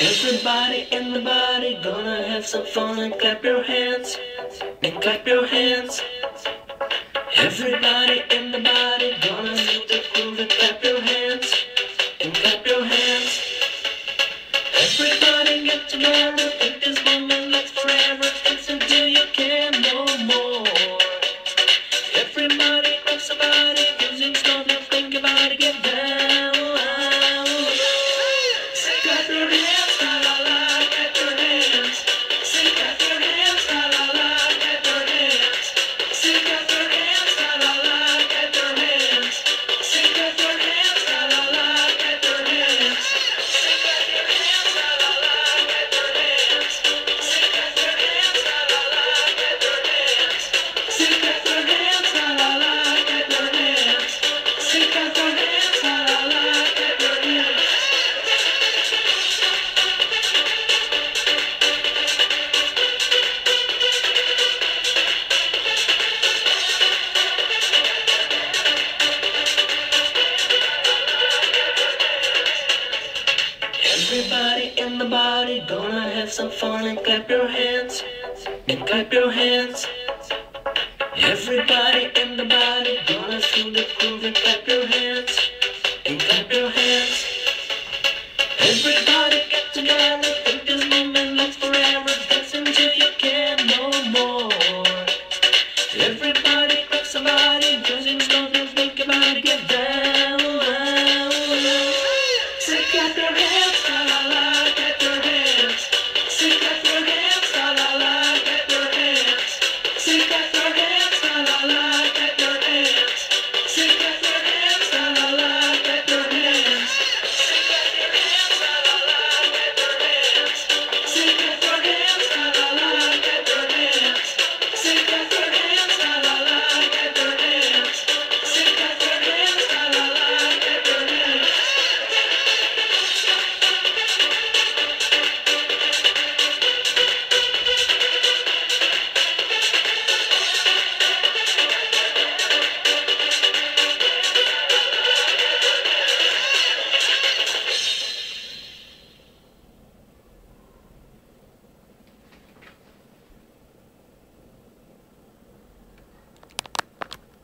Everybody in the body gonna have some fun and clap your hands. And clap your hands. Everybody in the body gonna feel the groove and clap your hands. And clap your hands. Everybody get together, think this moment lasts forever. Dance until you can no more. Everybody moves the body, music's gonna think about it, get down. Say clap your hands, la la la, clap your hands. Say clap your hands, la la la, clap your hands. Say clap your hands, la la la, clap your hands. Say clap your hands, la la la, clap your hands. Say clap your hands, la la la, clap your hands. Say clap your hands, la la la, clap your hands. Say clap your hands, la la la, clap your hands. Say clap your hands, la la la, clap your hands. Everybody in the body gonna have some fun and clap your hands. And clap your hands. Everybody in the body gonna feel the groove and clap your hands.